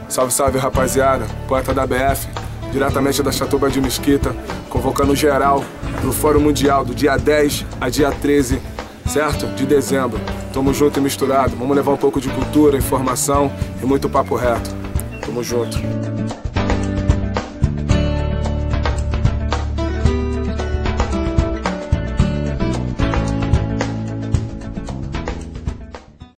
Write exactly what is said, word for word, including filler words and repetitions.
Salve, salve, rapaziada. Poeta da B F, diretamente da Chatuba de Mesquita, convocando geral pro Fórum Mundial do dia dez a dia treze, certo? De dezembro. Tamo junto e misturado. Vamos levar um pouco de cultura, informação e muito papo reto. Tamo junto.